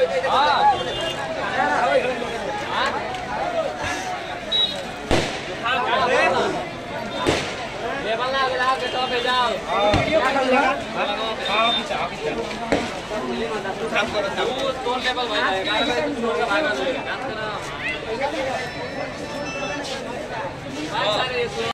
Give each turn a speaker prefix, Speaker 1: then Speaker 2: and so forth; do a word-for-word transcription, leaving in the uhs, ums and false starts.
Speaker 1: लेवल ना लगा के तो पे जाओ हां पीछे पीछे तू काम कर तू तो लेवल भाई का भाग डांस करो